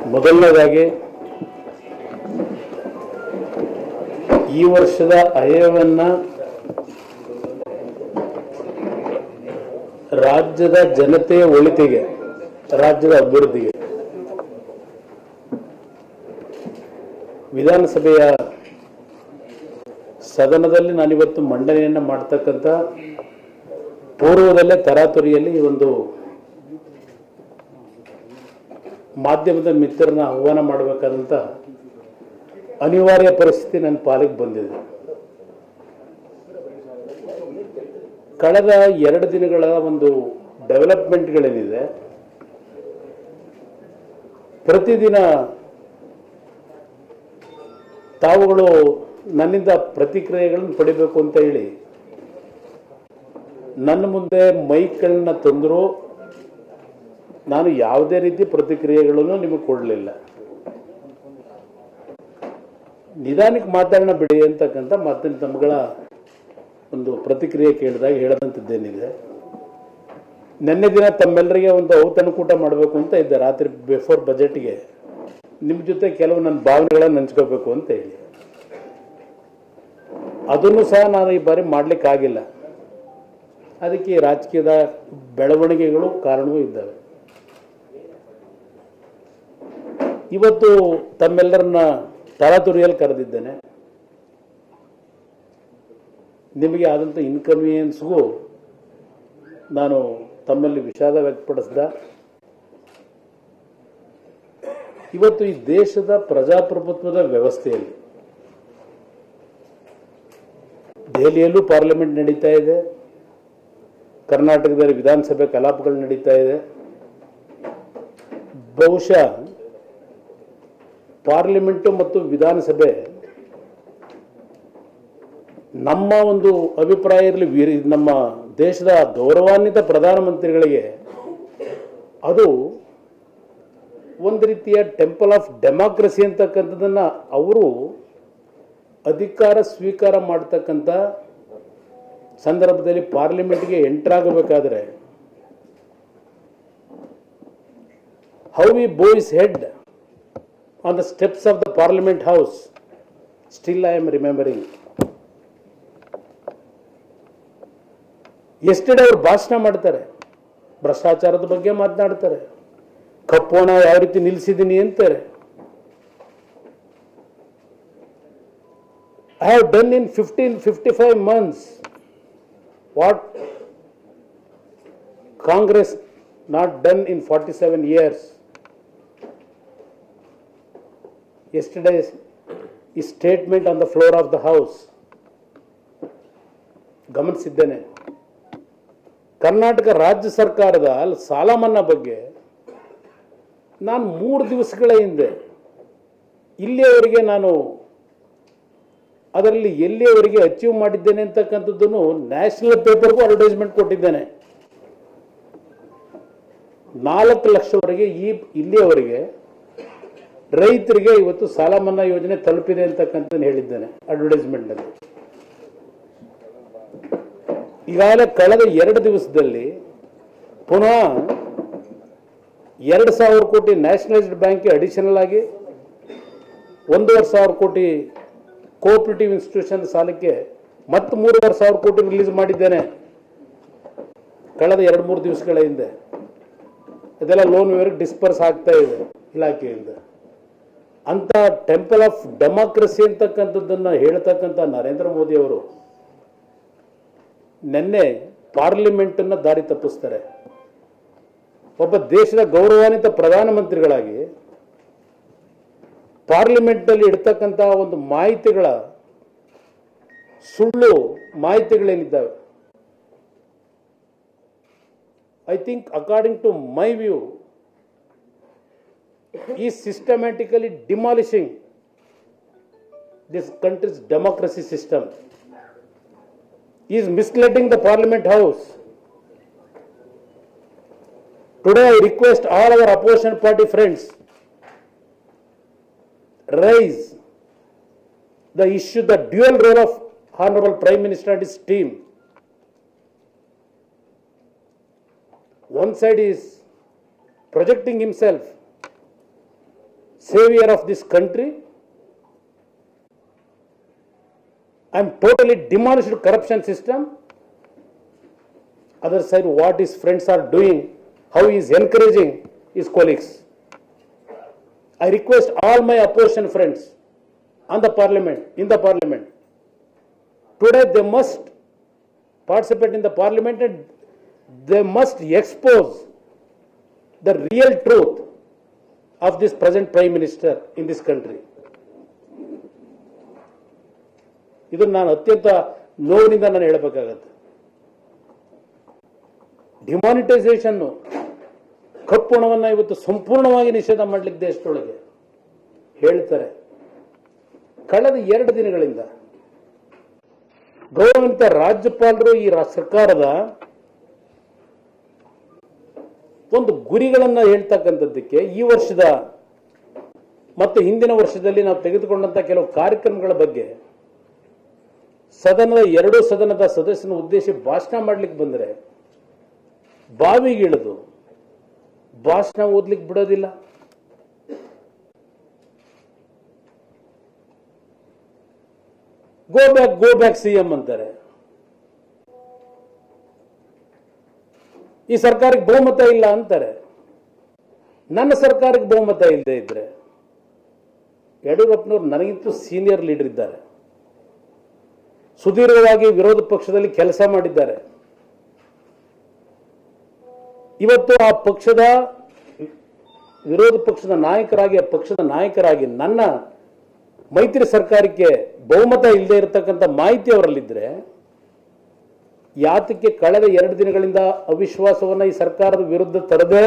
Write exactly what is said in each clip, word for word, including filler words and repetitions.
ಮೊದಲನೇದಾಗಿ ಈ ವರ್ಷದ ಆಯವ್ಯಯವನ್ನು ರಾಜ್ಯದ ಜನತೆಯ ಒಳಿತಿಗೆ, ರಾಜ್ಯದ ಅಭಿವೃದ್ಧಿಗೆ ವಿಧಾನಸಭೆಯ ಸದನದಲ್ಲಿ ನಾನಿವತ್ತು ಮಂಡನೆಯನ್ನು ಮಾಡತಕ್ಕಂಥ ಪೂರ್ವದಲ್ಲೇ ತರಾತುರಿಯಲ್ಲಿ ಈ ಒಂದು ಮಾಧ್ಯಮದ ಮಿತ್ರರನ್ನ ಆಹ್ವಾನ ಮಾಡಬೇಕಾದಂಥ ಅನಿವಾರ್ಯ ಪರಿಸ್ಥಿತಿ ನನ್ನ ಪಾಲಿಗೆ ಬಂದಿದೆ. ಕಳೆದ ಎರಡು ದಿನಗಳ ಒಂದು ಡೆವಲಪ್ಮೆಂಟ್ಗಳೇನಿದೆ, ಪ್ರತಿದಿನ ತಾವುಗಳು ನನ್ನಿಂದ ಪ್ರತಿಕ್ರಿಯೆಗಳನ್ನು ಪಡಿಬೇಕು ಅಂತ ಹೇಳಿ ನನ್ನ ಮುಂದೆ ಮೈಕ್ಗಳನ್ನ ತಂದರೂ ನಾನು ಯಾವುದೇ ರೀತಿ ಪ್ರತಿಕ್ರಿಯೆಗಳನ್ನು ನಿಮಗೆ ಕೊಡಲಿಲ್ಲ. ನಿಧಾನಕ್ಕೆ ಮಾತಾಡೋಣ ಬಿಡಿ ಅಂತಕ್ಕಂಥ ಮಾತಿನ ತಮ್ಮಗಳ ಒಂದು ಪ್ರತಿಕ್ರಿಯೆ ಕೇಳಿದಾಗ ಹೇಳದಂಥದ್ದೇನಿದೆ. ನಿನ್ನೆ ದಿನ ತಮ್ಮೆಲ್ಲರಿಗೆ ಒಂದು ಔತಣಕೂಟ ಮಾಡಬೇಕು ಅಂತ ಇದ್ದೆ, ರಾತ್ರಿ ಬಿಫೋರ್ ಬಜೆಟ್ಗೆ ನಿಮ್ಮ ಜೊತೆ ಕೆಲವು ನನ್ನ ಭಾವನೆಗಳನ್ನು ಹಂಚ್ಕೋಬೇಕು ಅಂತ ಹೇಳಿ. ಅದನ್ನು ಸಹ ನಾನು ಈ ಬಾರಿ ಮಾಡಲಿಕ್ಕಾಗಿಲ್ಲ. ಅದಕ್ಕೆ ರಾಜಕೀಯದ ಬೆಳವಣಿಗೆಗಳು ಕಾರಣವೂ ಇದ್ದಾವೆ. ಇವತ್ತು ತಮ್ಮೆಲ್ಲರನ್ನ ತರಾತುರಿಯಲ್ಲಿ ಕರೆದಿದ್ದೇನೆ. ನಿಮಗೆ ಆದಂಥ ಇನ್ಕನ್ವೀನಿಯನ್ಸ್ಗೂ ನಾನು ತಮ್ಮಲ್ಲಿ ವಿಷಾದ ವ್ಯಕ್ತಪಡಿಸಿದ. ಇವತ್ತು ಈ ದೇಶದ ಪ್ರಜಾಪ್ರಭುತ್ವದ ವ್ಯವಸ್ಥೆಯಲ್ಲಿ ದೆಹಲಿಯಲ್ಲೂ ಪಾರ್ಲಿಮೆಂಟ್ ನಡೀತಾ ಇದೆ, ಕರ್ನಾಟಕದಲ್ಲಿ ವಿಧಾನಸಭೆ ಕಲಾಪಗಳು ನಡೀತಾ ಇದೆ. ಬಹುಶಃ ಪಾರ್ಲಿಮೆಂಟು ಮತ್ತು ವಿಧಾನಸಭೆ ನಮ್ಮ ಒಂದು ಅಭಿಪ್ರಾಯ ಇರಲಿ, ವೀರ ನಮ್ಮ ದೇಶದ ಗೌರವಾನ್ವಿತ ಪ್ರಧಾನಮಂತ್ರಿಗಳಿಗೆ ಅದು ಒಂದು ರೀತಿಯ ಟೆಂಪಲ್ ಆಫ್ ಡೆಮಾಕ್ರಸಿ ಅಂತಕ್ಕಂಥದ್ದನ್ನು ಅವರು ಅಧಿಕಾರ ಸ್ವೀಕಾರ ಮಾಡ್ತಕ್ಕಂಥ ಸಂದರ್ಭದಲ್ಲಿ ಪಾರ್ಲಿಮೆಂಟ್ಗೆ ಎಂಟರ್ ಆಗಬೇಕಾದ್ರೆ how we bow his head on the steps of the parliament house, still I am remembering. Yesterday ಅವರು ಭಾಷಣ ಮಾಡ್ತಾರೆ, ಭ್ರಷ್ಟಾಚಾರದ ಬಗ್ಗೆ ಮಾತನಾಡ್ತಾರೆ, ಕಪ್ಪೋಣ ಯಾವ ರೀತಿ ನಿಲ್ಲಿಸಿದ್ದೀನಿ ಅಂತಾರೆ. I have done in fifteen fifty-five months what Congress not done in forty-seven years. Yesterday's statement on the floor of the House ಗಮನಿಸಿದ್ದೇನೆ. Karnataka ರಾಜ್ಯ ಸರ್ಕಾರದ ಸಾಲ ಮನ್ನಾ ಬಗ್ಗೆ ನಾನು ಮೂರು ದಿವಸಗಳ ಹಿಂದೆ ಇಲ್ಲಿಯವರೆಗೆ ನಾನು ಅದರಲ್ಲಿ ಎಲ್ಲಿಯವರೆಗೆ ಅಚೀವ್ ಮಾಡಿದ್ದೇನೆ ಅಂತಕ್ಕಂಥದ್ದನ್ನು ನ್ಯಾಷನಲ್ ಪೇಪರ್ಗೂ ಅಡ್ವರ್ಟೈಸ್ಮೆಂಟ್ ಕೊಟ್ಟಿದ್ದೇನೆ. ನಾಲ್ಕು ಲಕ್ಷವರೆಗೆ ಈ ಇಲ್ಲಿಯವರೆಗೆ ರೈತರಿಗೆ ಇವತ್ತು ಸಾಲ ಮನ್ನಾ ಯೋಜನೆ ತಲುಪಿದೆ ಅಂತಕ್ಕಂಥದ್ದನ್ನು ಹೇಳಿದ್ದೇನೆ ಅಡ್ವರ್ಟೈಸ್ಮೆಂಟ್ನಲ್ಲಿ. ಈಗಾಗಲೇ ಕಳೆದ ಎರಡು ದಿವಸದಲ್ಲಿ ಪುನಃ ಎರಡು ಸಾವಿರ ಕೋಟಿ ನ್ಯಾಷನಲೈಸ್ಡ್ ಬ್ಯಾಂಕ್ಗೆ ಅಡಿಷನಲ್ ಆಗಿ ಒಂದೂವರೆ ಸಾವಿರ ಕೋಟಿ ಕೋಆಪರೇಟಿವ್ ಇನ್ಸ್ಟಿಟ್ಯೂಷನ್ ಸಾಲಕ್ಕೆ ಮತ್ತೆ ಮೂರುವರೆ ಸಾವಿರ ಕೋಟಿ ರಿಲೀಸ್ ಮಾಡಿದ್ದೇನೆ ಕಳೆದ ಎರಡು ಮೂರು ದಿವಸಗಳ ಹಿಂದೆ. ಇದೆಲ್ಲ ಲೋನ್ ವಿವರಕ್ಕೆ ಡಿಸ್ಪರ್ಸ್ ಆಗ್ತಾ ಇದೆ ಇಲಾಖೆಯಿಂದ. ಅಂತ ಟೆಂಪಲ್ ಆಫ್ ಡೆಮಾಕ್ರಸಿ ಅಂತಕ್ಕಂಥದ್ದನ್ನು ಹೇಳ್ತಕ್ಕಂಥ ನರೇಂದ್ರ ಮೋದಿ ಅವರು ನಿನ್ನೆ ಪಾರ್ಲಿಮೆಂಟನ್ನು ದಾರಿ ತಪ್ಪಿಸ್ತಾರೆ. ಒಬ್ಬ ದೇಶದ ಗೌರವಾನ್ವಿತ ಪ್ರಧಾನಮಂತ್ರಿಗಳಾಗಿ ಪಾರ್ಲಿಮೆಂಟ್ನಲ್ಲಿ ಇಡ್ತಕ್ಕಂಥ ಒಂದು ಮಾಹಿತಿಗಳ ಸುಳ್ಳು ಮಾಹಿತಿಗಳೇನಿದ್ದಾವೆ, I think according to my view ಈ systematically demolishing this country's democracy system, is misleading the parliament house. Today I request all our opposition party friends, raise the issue, the dual role of Honorable Prime Minister and his team. One side is projecting himself savior of this country. I am totally demolished corruption system. Other side, what his friends are doing, how he is encouraging his colleagues. I request all my opposition friends on the parliament, in the parliament, today they must participate in the parliament and they must expose the real truth of this present prime minister in this country. ಇದನ್ನು ನಾನು ಅತ್ಯಂತ ನೋವಿನಿಂದ ನಾನು ಹೇಳಬೇಕಾಗತ್ತೆ. Demonetisation ಕಪ್ಪು ಹಣವನ್ನು ಇವತ್ತು ಸಂಪೂರ್ಣವಾಗಿ ನಿಷೇಧ ಮಾಡಲಿಕ್ಕೆ ದೇಶದೊಳಗೆ ಹೇಳ್ತಾರೆ. ಕಳೆದ ಎರಡು ದಿನಗಳಿಂದ ಗೌರವಾನ್ವಿತ ರಾಜ್ಯಪಾಲರು ಈ ಸರ್ಕಾರದ ಒಂದು ಗುರಿಗಳನ್ನ ಹೇಳ್ತಕ್ಕಂಥದ್ದಕ್ಕೆ ಈ ವರ್ಷದ ಮತ್ತು ಹಿಂದಿನ ವರ್ಷದಲ್ಲಿ ನಾವು ತೆಗೆದುಕೊಂಡಂತ ಕೆಲವು ಕಾರ್ಯಕ್ರಮಗಳ ಬಗ್ಗೆ ಸದನದ ಎರಡೂ ಸದನದ ಸದಸ್ಯನ ಉದ್ದೇಶಿಸಿ ಭಾಷಣ ಮಾಡ್ಲಿಕ್ಕೆ ಬಂದರೆ ಬಾವಿಗಿಳಿದು ಭಾಷಣ ಓದ್ಲಿಕ್ಕೆ ಬಿಡೋದಿಲ್ಲ. Go back go back CM ಅಂತಾರೆ. ಈ ಸರ್ಕಾರಕ್ಕೆ ಬಹುಮತ ಇಲ್ಲ ಅಂತಾರೆ. ನನ್ನ ಸರ್ಕಾರಕ್ಕೆ ಬಹುಮತ ಇಲ್ಲದೆ ಇದ್ರೆ ಯಡಿಯೂರಪ್ಪನವರು ನನಗಿಂತೂ ಸೀನಿಯರ್ ಲೀಡರ್ ಇದ್ದಾರೆ. ಸುದೀರ್ಘವಾಗಿ ವಿರೋಧ ಪಕ್ಷದಲ್ಲಿ ಕೆಲಸ ಮಾಡಿದ್ದಾರೆ. ಇವತ್ತು ಆ ಪಕ್ಷದ ವಿರೋಧ ಪಕ್ಷದ ನಾಯಕರಾಗಿ ಆ ಪಕ್ಷದ ನಾಯಕರಾಗಿ ನನ್ನ ಮೈತ್ರಿ ಸರ್ಕಾರಕ್ಕೆ ಬಹುಮತ ಇಲ್ಲದೆ ಇರತಕ್ಕಂಥ ಮಾಹಿತಿ ಅವರಲ್ಲಿದ್ರೆ ಯಾತಕ್ಕೆ ಕಳೆದ ಎರಡು ದಿನಗಳಿಂದ ಅವಿಶ್ವಾಸವನ್ನ ಈ ಸರ್ಕಾರದ ವಿರುದ್ಧ ತರದೆ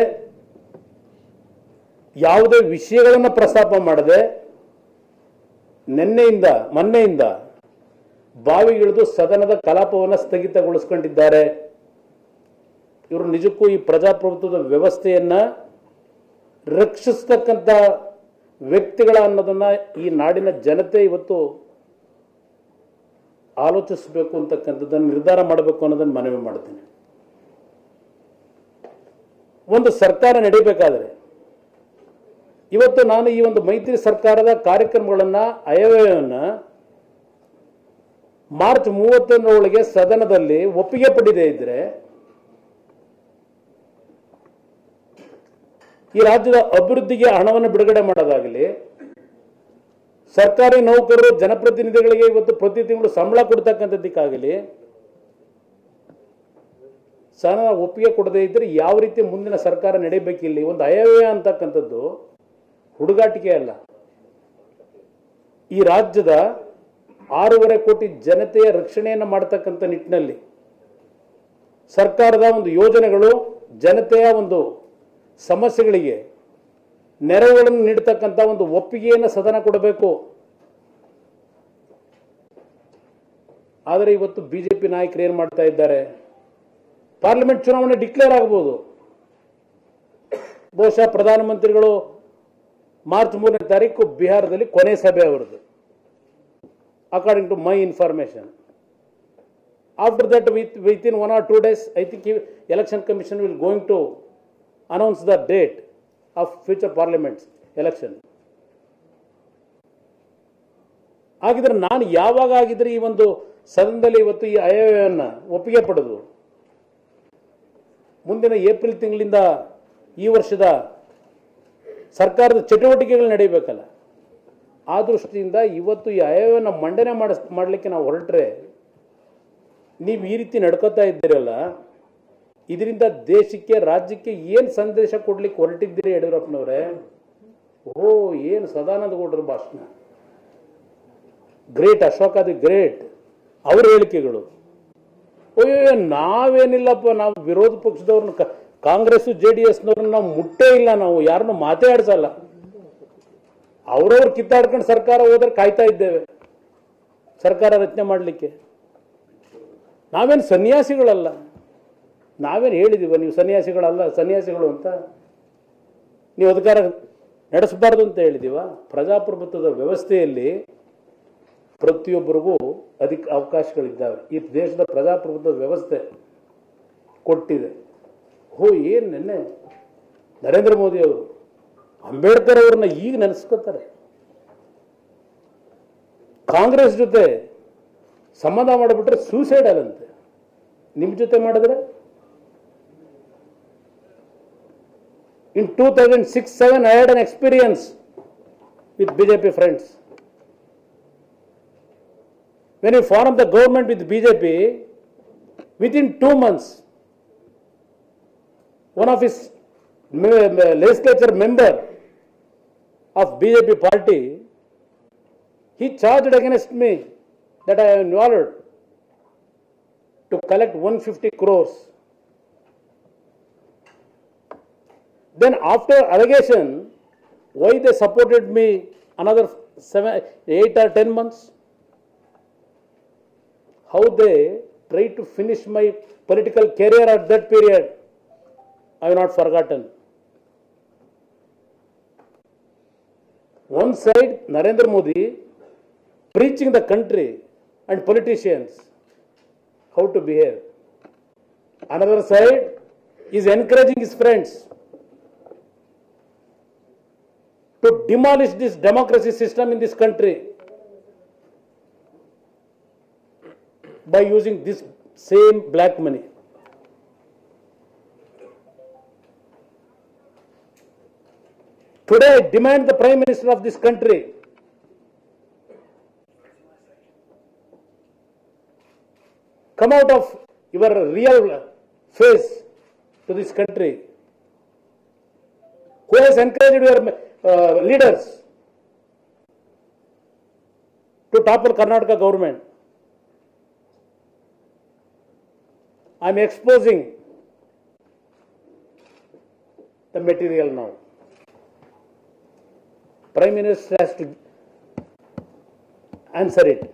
ಯಾವುದೇ ವಿಷಯಗಳನ್ನು ಪ್ರಸ್ತಾಪ ಮಾಡದೆ ನಿನ್ನೆಯಿಂದ ಮೊನ್ನೆಯಿಂದ ಬಾವಿಗಿಳಿದು ಸದನದ ಕಲಾಪವನ್ನು ಸ್ಥಗಿತಗೊಳಿಸಿಕೊಂಡಿದ್ದಾರೆ. ಇವರು ನಿಜಕ್ಕೂ ಈ ಪ್ರಜಾಪ್ರಭುತ್ವದ ವ್ಯವಸ್ಥೆಯನ್ನ ರಕ್ಷಿಸತಕ್ಕಂಥ ವ್ಯಕ್ತಿಗಳ ಅನ್ನೋದನ್ನ ಈ ನಾಡಿನ ಜನತೆ ಇವತ್ತು ಆಲೋಚಿಸಬೇಕು ಅಂತಕ್ಕಂಥದ್ದನ್ನು ನಿರ್ಧಾರ ಮಾಡಬೇಕು ಅನ್ನೋದನ್ನು ಮನವಿ ಮಾಡ್ತೇನೆ. ಒಂದು ಸರ್ಕಾರ ನಡೀಬೇಕಾದ್ರೆ ಇವತ್ತು ನಾನು ಈ ಒಂದು ಮೈತ್ರಿ ಸರ್ಕಾರದ ಕಾರ್ಯಕ್ರಮಗಳನ್ನ ಆಯವ್ಯಯವನ್ನ ಮಾರ್ಚ್ ಮೂವತ್ತೊಂದರೊಳಗೆ ಸದನದಲ್ಲಿ ಒಪ್ಪಿಗೆ ಪಡೆದೇ ಇದ್ರೆ ಈ ರಾಜ್ಯದ ಅಭಿವೃದ್ಧಿಗೆ ಹಣವನ್ನು ಬಿಡುಗಡೆ ಮಾಡೋದಾಗಲಿ, ಸರ್ಕಾರಿ ನೌಕರರು ಜನಪ್ರತಿನಿಧಿಗಳಿಗೆ ಇವತ್ತು ಪ್ರತಿ ತಿಂಗಳು ಸಂಬಳ ಕೊಡ್ತಕ್ಕಂಥದ್ದಕ್ಕಾಗಲಿ ಸದನ ಒಪ್ಪಿಗೆ ಕೊಡದೇ ಇದ್ರೆ ಯಾವ ರೀತಿ ಮುಂದಿನ ಸರ್ಕಾರ ನಡೆಯಬೇಕಿಲ್ಲ. ಒಂದು ಆಯವ್ಯಯ ಅಂತಕ್ಕಂಥದ್ದು ಹುಡುಗಾಟಿಕೆ ಅಲ್ಲ. ಈ ರಾಜ್ಯದ ಆರೂವರೆ ಕೋಟಿ ಜನತೆಯ ರಕ್ಷಣೆಯನ್ನು ಮಾಡತಕ್ಕಂಥ ನಿಟ್ಟಿನಲ್ಲಿ ಸರ್ಕಾರದ ಒಂದು ಯೋಜನೆಗಳು ಜನತೆಯ ಒಂದು ಸಮಸ್ಯೆಗಳಿಗೆ ನೆರವುಗಳನ್ನು ನೀಡತಕ್ಕಂಥ ಒಂದು ಒಪ್ಪಿಗೆಯನ್ನು ಸದನ ಕೊಡಬೇಕು. ಆದರೆ ಇವತ್ತು ಬಿಜೆಪಿ ನಾಯಕರು ಏನು ಮಾಡ್ತಾ ಇದ್ದಾರೆ, ಪಾರ್ಲಿಮೆಂಟ್ ಚುನಾವಣೆ ಡಿಕ್ಲೇರ್ ಆಗಬಹುದು. ಬಹುಶಃ ಪ್ರಧಾನಮಂತ್ರಿಗಳು ಮಾರ್ಚ್ ಮೂರನೇ ತಾರೀಕು ಬಿಹಾರದಲ್ಲಿ ಕೊನೆ ಸಭೆ ಅವರದು, according to my information. After that with with in one or two days I think election commission will going to announce the date of future parliament election. ಹಾಗಿದ್ರೆ ನಾನು ಯಾವಾಗ ಆಗಿದ್ರೆ ಈ ಒಂದು ಸದನದಲ್ಲಿ ಇವತ್ತು ಈ ಆಯವ್ಯಯವನ್ನ ಒಪ್ಪಿಗೆ ಪಡೆದು ಮುಂದಿನ ಏಪ್ರಿಲ್ ತಿಂಗಳಿಂದ ಈ ವರ್ಷದ ಸರ್ಕಾರದ ಚಟುವಟಿಕೆಗಳು ನಡೆಯಬೇಕಲ್ಲ. ಆ ದೃಷ್ಟಿಯಿಂದ ಇವತ್ತು ಈ ಆಯವ್ಯವನ್ನು ಮಂಡನೆ ಮಾಡಿಸ್ ಮಾಡಲಿಕ್ಕೆ ನಾವು ಹೊರಟ್ರೆ ನೀವು ಈ ರೀತಿ ನಡ್ಕೋತಾ ಇದ್ದೀರಲ್ಲ, ಇದರಿಂದ ದೇಶಕ್ಕೆ ರಾಜ್ಯಕ್ಕೆ ಏನು ಸಂದೇಶ ಕೊಡ್ಲಿಕ್ಕೆ ಹೊರಟಿದ್ದೀರಿ ಯಡಿಯೂರಪ್ಪನವರೇ? ಓ ಏನು ಸದಾನಂದ ಗೌಡರ ಭಾಷಣ, ಗ್ರೇಟ್ ಅಶೋಕ ದಿ ಗ್ರೇಟ್ ಅವರ ಹೇಳಿಕೆಗಳು. ಅಯ್ಯೋ ನಾವೇನಿಲ್ಲಪ್ಪ, ನಾವು ವಿರೋಧ ಪಕ್ಷದವ್ರನ್ನ ಕಾಂಗ್ರೆಸ್ ಜೆ ಡಿ ಎಸ್ನವ್ರನ್ನ ನಾವು ಮುಟ್ಟೇ ಇಲ್ಲ, ನಾವು ಯಾರನ್ನು ಮಾತೇ ಆಡ್ಸಲ್ಲ. ಅವ್ರವ್ರು ಕಿತ್ತಾಡ್ಕೊಂಡು ಸರ್ಕಾರ ಹೋದ್ರೆ ಕಾಯ್ತಾ ಇದ್ದೇವೆ ಸರ್ಕಾರ ರಚನೆ ಮಾಡಲಿಕ್ಕೆ. ನಾವೇನು ಸನ್ಯಾಸಿಗಳಲ್ಲ, ನಾವೇನು ಹೇಳಿದೀವ ನೀವು ಸನ್ಯಾಸಿಗಳಲ್ಲ ಸನ್ಯಾಸಿಗಳು ಅಂತ, ನೀವು ಅಧಿಕಾರ ನಡೆಸಬಾರ್ದು ಅಂತ ಹೇಳಿದೀವ? ಪ್ರಜಾಪ್ರಭುತ್ವದ ವ್ಯವಸ್ಥೆಯಲ್ಲಿ ಪ್ರತಿಯೊಬ್ಬರಿಗೂ ಅಧಿಕ ಅವಕಾಶಗಳಿದ್ದಾವೆ. ಈ ದೇಶದ ಪ್ರಜಾಪ್ರಭುತ್ವ ವ್ಯವಸ್ಥೆ ಕೊಟ್ಟಿದೆ. ಹೋ ಏನು ನಿನ್ನೆ ನರೇಂದ್ರ ಮೋದಿ ಅವರು ಅಂಬೇಡ್ಕರ್ ಅವ್ರನ್ನ ಈಗ ನೆನೆಸ್ಕೋತಾರೆ. ಕಾಂಗ್ರೆಸ್ ಜೊತೆ ಸಂಬಂಧ ಮಾಡಿಬಿಟ್ರೆ ಸೂಸೈಡಲ್ ಅಂತೆ. ನಿಮ್ಮ ಜೊತೆ ಮಾಡಿದ್ರೆ in two thousand six seven I had an experience with B J P friends. When we formed the government with B J P, within two months, one of his legislature member of B J P party, he charged against me that I am involved to collect one hundred fifty crores. Then after allegation, why they supported me another seven, eight or ten months? How they tried to finish my political career at that period, I have not forgotten. One side, Narendra Modi preaching the country and politicians how to behave. Another side is encouraging his friends to demolish this democracy system in this country by using this same black money. Today I demand the Prime Minister of this country come out of your real face to this country. Who has encouraged your uh, leaders to topple Karnataka government? I am exposing the material now. Prime Minister has to answer it.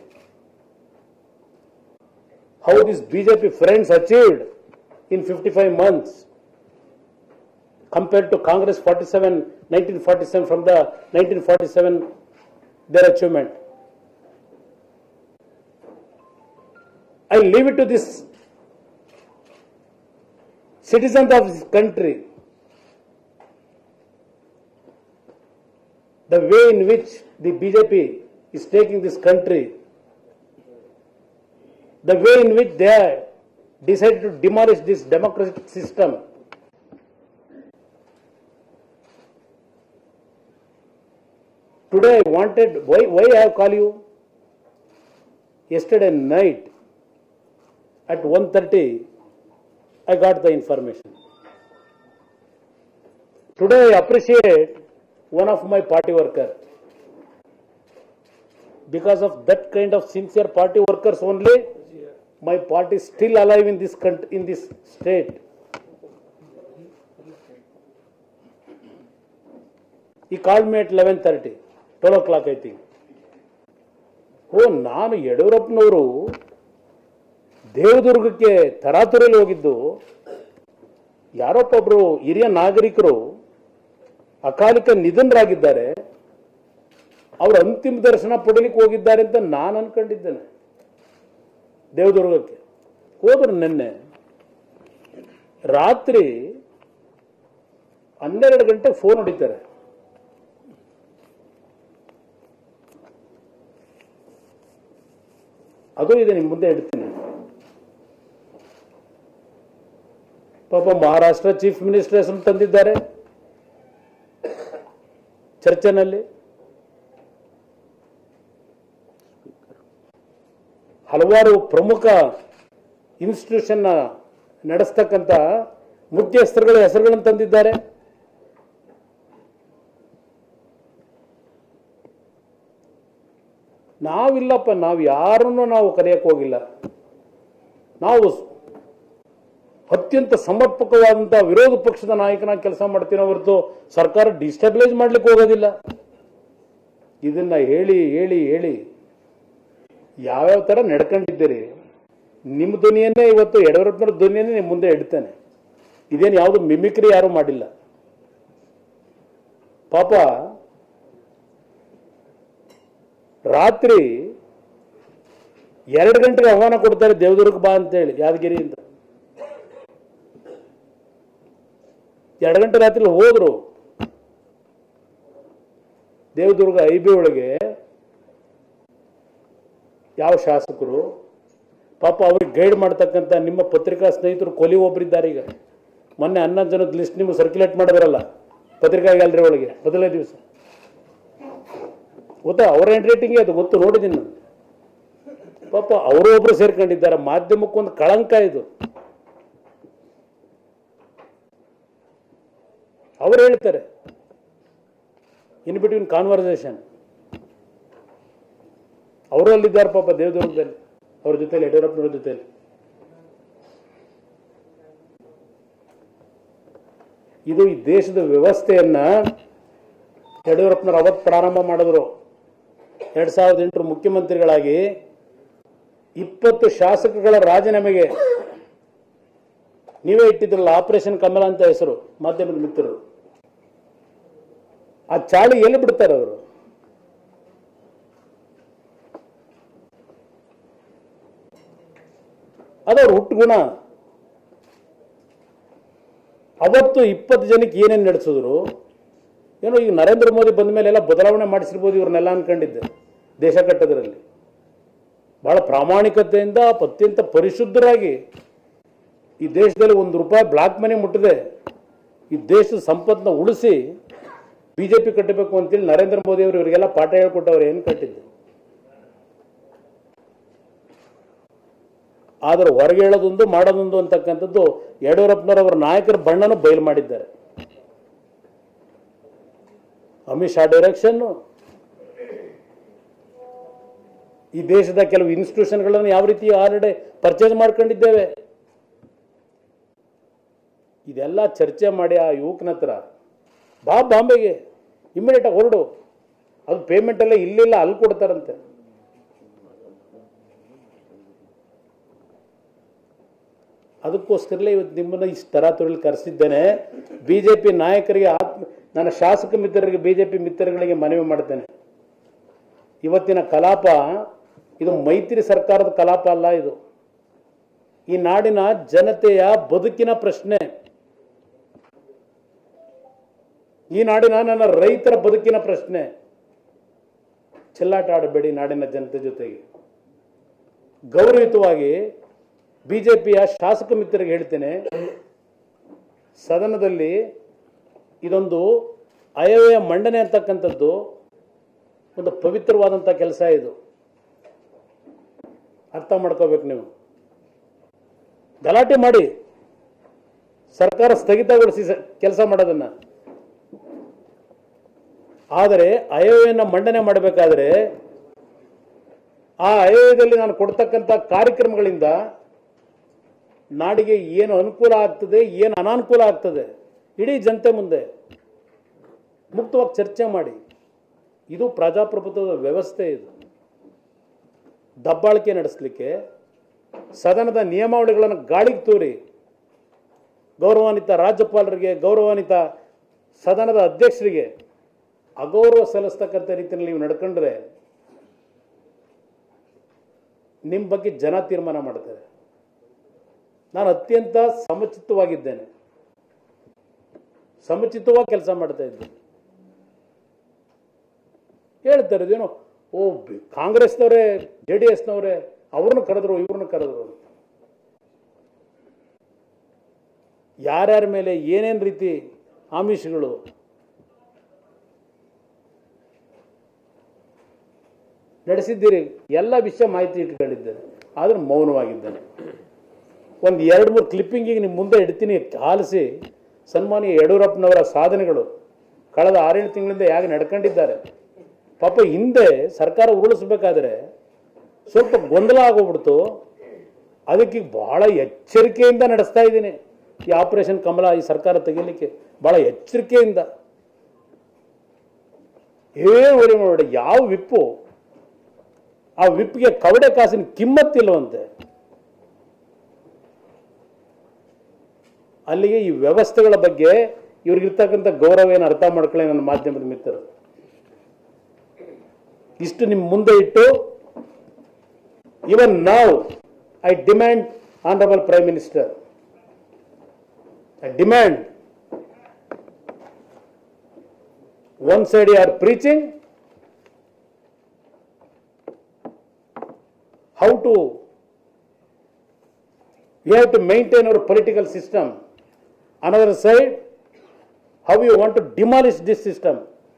How these B J P friends achieved in fifty-five months compared to Congress forty-seven, nineteen forty-seven, from the nineteen forty-seven, their achievement. I leave it to this citizens of this country, the way in which the B J P is taking this country, the way in which they have decided to demolish this democratic system. Today I wanted, why, why I have called you? Yesterday night at one thirty, I got the information. Today I appreciate one of my party worker. Because of that kind of sincere party workers only, my party is still alive in this country, in this state. He called me at eleven thirty, twelve o'clock I think. ಓ ನಾನು ಯಡಿಯೂರಪ್ಪನವರು ದೇವದುರ್ಗಕ್ಕೆ ತರಾತುರಿಯಲ್ಲಿ ಹೋಗಿದ್ದು, ಯಾರೊಬ್ಬೊಬ್ರು ಹಿರಿಯ ನಾಗರಿಕರು ಅಕಾಲಿಕ ನಿಧನರಾಗಿದ್ದಾರೆ, ಅವರ ಅಂತಿಮ ದರ್ಶನ ಪಡಲಿಕ್ಕೆ ಹೋಗಿದ್ದಾರೆ ಅಂತ ನಾನು ಅನ್ಕೊಂಡಿದ್ದೇನೆ. ದೇವದುರ್ಗಕ್ಕೆ ಹೋದ್ರು ನಿನ್ನೆ ರಾತ್ರಿ ಹನ್ನೆರಡು ಗಂಟೆ ಫೋನ್ ಹೊಡಿತಾರೆ. ಅದು ಇದೆ, ನಿಮ್ಮ ಮುಂದೆ ಇಡ್ತೀನಿ. ಪಾಪ ಮಹಾರಾಷ್ಟ್ರ ಚೀಫ್ ಮಿನಿಸ್ಟರ್ ಹೆಸರು ತಂದಿದ್ದಾರೆ ಚರ್ಚೆನಲ್ಲಿ. ಹಲವಾರು ಪ್ರಮುಖ ಇನ್ಸ್ಟಿಟ್ಯೂಷನ್ ನಡೆಸ್ತಕ್ಕಂಥ ಮುಖ್ಯಸ್ಥರುಗಳ ಹೆಸರುಗಳನ್ನು ತಂದಿದ್ದಾರೆ. ನಾವಿಲ್ಲಪ್ಪ, ನಾವು ಯಾರನ್ನು ನಾವು ಕರೆಯಕ್ಕೆ ಹೋಗಿಲ್ಲ. ನಾವು ಅತ್ಯಂತ ಸಮರ್ಪಕವಾದಂಥ ವಿರೋಧ ಪಕ್ಷದ ನಾಯಕನಾಗಿ ಕೆಲಸ ಮಾಡ್ತೀವಿ ಹೊರತು ಸರ್ಕಾರ ಡಿಸ್ಟೆಬಿಲೈಸ್ ಮಾಡ್ಲಿಕ್ಕೆ ಹೋಗೋದಿಲ್ಲ. ಇದನ್ನ ಹೇಳಿ ಹೇಳಿ ಹೇಳಿ ಯಾವ್ಯಾವ ಥರ ನಡ್ಕೊಂಡಿದ್ದೀರಿ. ನಿಮ್ಮ ಧ್ವನಿಯನ್ನೇ ಇವತ್ತು ಯಡಿಯೂರಪ್ಪನವ್ರ ಧ್ವನಿಯನ್ನೇ ನಿಮ್ಮ ಮುಂದೆ ಇಡ್ತೇನೆ. ಇದೇನು ಯಾವುದು ಮಿಮಿಕ್ರಿ ಯಾರೂ ಮಾಡಿಲ್ಲ. ಪಾಪ ರಾತ್ರಿ ಎರಡು ಗಂಟೆಗೆ ಆಹ್ವಾನ ಕೊಡ್ತಾರೆ ದೇವದುರ್ಗ ಬಾ ಅಂತೇಳಿ, ಯಾದಗಿರಿಯಿಂದ. ಎರಡು ಗಂಟೆ ರಾತ್ರಿ ಹೋದ್ರು. ದೇವದುರ್ಗ ಐ ಬಿ ಒಳಗೆ ಯಾವ ಶಾಸಕರು ಪಾಪ ಅವ್ರಿಗೆ ಗೈಡ್ ಮಾಡ್ತಕ್ಕಂಥ ನಿಮ್ಮ ಪತ್ರಿಕಾ ಸ್ನೇಹಿತರು ಕೊಲಿ ಒಬ್ಬರಿದ್ದಾರೆ. ಈಗ ಮೊನ್ನೆ ಹನ್ನೊಂದು ಜನದ ಲಿಸ್ಟ್ ನಿಮ್ಗೆ ಸರ್ಕ್ಯುಲೇಟ್ ಮಾಡಿದ್ರಲ್ಲ ಪತ್ರಿಕಾ ಗ್ಯಾಲರಿ ಒಳಗೆ ಮೊದಲನೇ ದಿವಸ, ಗೊತ್ತಾ? ಅವ್ರ ಹ್ಯಾಂಡ್ ರೈಟಿಂಗೇ ಅದು ಗೊತ್ತು, ನೋಡಿದ್ದೀನಿ ನಾನು. ಪಾಪ ಅವರು ಒಬ್ರು ಸೇರ್ಕೊಂಡಿದ್ದಾರೆ. ಮಾಧ್ಯಮಕ್ಕೊಂದು ಕಳಂಕ ಇದು. ಅವರು ಹೇಳ್ತಾರೆ ಇನ್ ಬಿಟ್ವೀನ್ ಕಾನ್ವರ್ಸೇಷನ್. ಅವರು ಅಲ್ಲಿದ್ದಾರೆ ಪಾಪ ದೇವದುರ್ಗದಲ್ಲಿ, ಅವ್ರ ಜೊತೆಲಿ ಯಡಿಯೂರಪ್ಪನವ್ರ ಜೊತೆಲಿ. ಇದು ಈ ದೇಶದ ವ್ಯವಸ್ಥೆಯನ್ನ ಯಡಿಯೂರಪ್ಪನವರು ಅವತ್ತು ಪ್ರಾರಂಭ ಮಾಡಿದ್ರು. ಎರಡ್ ಸಾವಿರದ ಎಂಟರ ಮುಖ್ಯಮಂತ್ರಿಗಳಾಗಿ ಇಪ್ಪತ್ತು ಶಾಸಕಗಳ ರಾಜೀನಾಮೆಗೆ ನೀವೇ ಇಟ್ಟಿದ್ರಲ್ಲ ಆಪರೇಷನ್ ಕಮಲ ಅಂತ ಹೆಸರು, ಮಾಧ್ಯಮದ ಮಿತ್ರರು. ಆ ಚಾಳಿ ಎಲ್ಲಿ ಬಿಡ್ತಾರೆ ಅವರು? ಅದವ್ರ ಹುಟ್ಟು ಗುಣ. ಅವತ್ತು ಇಪ್ಪತ್ತು ಜನಕ್ಕೆ ಏನೇನು ನಡೆಸಿದ್ರು ಏನೋ. ಈಗ ನರೇಂದ್ರ ಮೋದಿ ಬಂದ ಮೇಲೆ ಎಲ್ಲ ಬದಲಾವಣೆ ಮಾಡಿಸಿರ್ಬೋದು ಇವ್ರನ್ನೆಲ್ಲ ಅನ್ಕೊಂಡಿದ್ದೆ. ದೇಶ ಕಟ್ಟೋದ್ರಲ್ಲಿ ಬಹಳ ಪ್ರಾಮಾಣಿಕತೆಯಿಂದ ಅತ್ಯಂತ ಪರಿಶುದ್ಧರಾಗಿ ಈ ದೇಶದಲ್ಲಿ ಒಂದು ರೂಪಾಯಿ ಬ್ಲಾಕ್ ಮನಿ ಮುಟ್ಟದೆ ಈ ದೇಶದ ಸಂಪತ್ತನ್ನ ಉಳಿಸಿ ಬಿಜೆಪಿ ಕಟ್ಟಬೇಕು ಅಂತೇಳಿ ನರೇಂದ್ರ ಮೋದಿ ಅವರು ಇವರಿಗೆಲ್ಲ ಪಾಠ ಹೇಳ್ಕೊಟ್ಟವ್ರು. ಏನು ಕಟ್ಟಿದ್ದು? ಆದ್ರೆ ಹೊರಗೆ ಹೇಳೋದೊಂದು ಮಾಡೋದೊಂದು ಅಂತಕ್ಕಂಥದ್ದು ಯಡಿಯೂರಪ್ಪನವರ ನಾಯಕರ ಬಣ್ಣನ ಬಯಲು ಮಾಡಿದ್ದಾರೆ. ಅಮಿತ್ ಶಾ ಡೈರೆಕ್ಷನ್, ಈ ದೇಶದ ಕೆಲವು ಇನ್ಸ್ಟಿಟ್ಯೂಷನ್ಗಳನ್ನು ಯಾವ ರೀತಿ ಆಲ್ರೆಡಿ ಪರ್ಚೇಸ್ ಮಾಡ್ಕೊಂಡಿದ್ದೇವೆ, ಇದೆಲ್ಲ ಚರ್ಚೆ ಮಾಡಿ ಆ ಯುವಕನ ಹತ್ರ ಬಾ ಬಾಂಬೆಗೆ ಇಮಿಡಿಯೇಟ್ ಆಗಿ ಹೊರಡು, ಅದು ಪೇಮೆಂಟ್ ಎಲ್ಲ ಇಲ್ಲಿಲ್ಲ ಅಲ್ಲಿ ಕೊಡ್ತಾರಂತೆ. ಅದಕ್ಕೋಸ್ಕರಲೇ ಇವತ್ತು ನಿಮ್ಮನ್ನ ಇಷ್ಟು ತರಾತುರಿಯಲ್ಲಿ ಕರೆಸಿದ್ದೇನೆ. ಬಿಜೆಪಿ ನಾಯಕರಿಗೆ, ಆತ್ಮ ನನ್ನ ಶಾಸಕ ಮಿತ್ರರಿಗೆ, ಬಿಜೆಪಿ ಮಿತ್ರಗಳಿಗೆ ಮನವಿ ಮಾಡ್ತೇನೆ. ಇವತ್ತಿನ ಕಲಾಪ ಇದು ಮೈತ್ರಿ ಸರ್ಕಾರದ ಕಲಾಪ ಅಲ್ಲ. ಇದು ಈ ನಾಡಿನ ಜನತೆಯ ಬದುಕಿನ ಪ್ರಶ್ನೆ. ಈ ನಾಡಿನ ನನ್ನ ರೈತರ ಬದುಕಿನ ಪ್ರಶ್ನೆ. ಚೆಲ್ಲಾಟ ಆಡಬೇಡಿ ನಾಡಿನ ಜನತೆ ಜೊತೆಗೆ. ಗೌರವಯುತವಾಗಿ ಬಿಜೆಪಿಯ ಶಾಸಕ ಮಿತ್ರರಿಗೆ ಹೇಳ್ತೇನೆ, ಸದನದಲ್ಲಿ ಇದೊಂದು ಆಯವ್ಯಯ ಮಂಡನೆ ಅಂತಕ್ಕಂಥದ್ದು ಒಂದು ಪವಿತ್ರವಾದಂಥ ಕೆಲಸ. ಇದು ಅರ್ಥ ಮಾಡ್ಕೋಬೇಕು ನೀವು. ಗಲಾಟೆ ಮಾಡಿ ಸರ್ಕಾರ ಸ್ಥಗಿತಗೊಳಿಸಿ ಕೆಲಸ ಮಾಡೋದನ್ನ. ಆದರೆ ಆಯವ್ಯಯನ ಮಂಡನೆ ಮಾಡಬೇಕಾದ್ರೆ ಆ ಆಯವ್ಯಯದಲ್ಲಿ ನಾನು ಕೊಡ್ತಕ್ಕಂಥ ಕಾರ್ಯಕ್ರಮಗಳಿಂದ ನಾಡಿಗೆ ಏನು ಅನುಕೂಲ ಆಗ್ತದೆ, ಏನು ಅನಾನುಕೂಲ ಆಗ್ತದೆ, ಇಡೀ ಜನತೆ ಮುಂದೆ ಮುಕ್ತವಾಗಿ ಚರ್ಚೆ ಮಾಡಿ. ಇದು ಪ್ರಜಾಪ್ರಭುತ್ವದ ವ್ಯವಸ್ಥೆ. ಇದು ದಬ್ಬಾಳಿಕೆ ನಡೆಸಲಿಕ್ಕೆ ಸದನದ ನಿಯಮಾವಳಿಗಳನ್ನು ಗಾಳಿಗೆ ತೂರಿ ಗೌರವಾನ್ವಿತ ರಾಜ್ಯಪಾಲರಿಗೆ, ಗೌರವಾನ್ವಿತ ಸದನದ ಅಧ್ಯಕ್ಷರಿಗೆ ಅಗೌರವ ಸಲ್ಲಿಸ್ತಕ್ಕಂಥ ರೀತಿಯಲ್ಲಿ ನೀವು ನಡ್ಕೊಂಡ್ರೆ ನಿಮ್ಮ ಬಗ್ಗೆ ಜನ ತೀರ್ಮಾನ ಮಾಡ್ತಾರೆ. ನಾನು ಅತ್ಯಂತ ಸಮಚಿತ್ತವಾಗಿದ್ದೇನೆ, ಸಮಚಿತ್ತವಾಗಿ ಕೆಲಸ ಮಾಡ್ತಾ ಇದ್ದೇನೆ. ಹೇಳ್ತಾರೆ ಇದೇನೋ ಓ ಕಾಂಗ್ರೆಸ್ನವರೇ, ಜೆ ಡಿ ಎಸ್ನವರೇ ಅವ್ರನ್ನ ಕರೆದ್ರು ಇವ್ರನ್ನ ಕರೆದ್ರು ಅಂತ. ಯಾರ್ಯಾರ ಮೇಲೆ ಏನೇನು ರೀತಿ ಆಮಿಷಗಳು ನಡೆಸಿದ್ದೀರಿ ಎಲ್ಲ ವಿಷಯ ಮಾಹಿತಿ ಇಟ್ಕೊಂಡಿದ್ದೇನೆ. ಆದ್ರೆ ಮೌನವಾಗಿದ್ದೇನೆ. ಒಂದು ಎರಡು ಮೂರು ಕ್ಲಿಪ್ಪಿಂಗಿಗೆ ನಿಮ್ಮ ಮುಂದೆ ಇಡ್ತೀನಿ, ಆಲಿಸಿ. ಸನ್ಮಾನ್ಯ ಯಡಿಯೂರಪ್ಪನವರ ಸಾಧನೆಗಳು ಕಳೆದ ಆರೇಳು ತಿಂಗಳಿಂದ ಹೇಗೆ ನಡ್ಕೊಂಡಿದ್ದಾರೆ. ಪಾಪ ಹಿಂದೆ ಸರ್ಕಾರ ಉರುಳಿಸ್ಬೇಕಾದ್ರೆ ಸ್ವಲ್ಪ ಗೊಂದಲ ಆಗೋಗ್ಬಿಡ್ತು. ಅದಕ್ಕೆ ಬಹಳ ಎಚ್ಚರಿಕೆಯಿಂದ ನಡೆಸ್ತಾ ಇದ್ದೀನಿ ಈ ಆಪರೇಷನ್ ಕಮಲ, ಈ ಸರ್ಕಾರ ತೆಗಿಲಿಕ್ಕೆ ಬಹಳ ಎಚ್ಚರಿಕೆಯಿಂದ. ಏನು ನೋಡಿ, ಯಾವ ವಿಪ್ಪು, ಆ ವಿಪ್ಗೆ ಕವಡೆ ಕಾಸಿನ ಕಿಮ್ಮತ್ತಿಲ್ಲವಂತೆ. ಅಲ್ಲಿಗೆ ಈ ವ್ಯವಸ್ಥೆಗಳ ಬಗ್ಗೆ ಇವ್ರಿಗಿರ್ತಕ್ಕಂಥ ಗೌರವ ಏನು ಅರ್ಥ ಮಾಡ್ಕೊಳ್ಳಿ ನನ್ನ ಮಾಧ್ಯಮದ ಮಿತ್ರರು. ಇಷ್ಟು ನಿಮ್ಮ ಮುಂದೆ ಇಟ್ಟು, ಇವನ್ ನಾವು I demand honourable prime minister, I demand one side you are preaching, how to, we have to maintain our political system. Another side, how you want to demolish this system.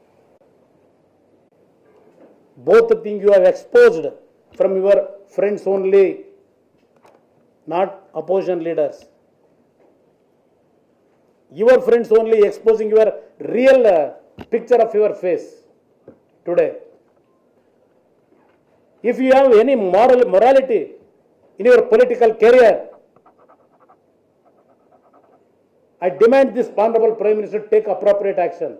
Both the things you have exposed from your friends only, not opposition leaders. Your friends only exposing your real uh, picture of your face today. If you have any moral morality in your political career, I demand this Honorable Prime Minister take appropriate action.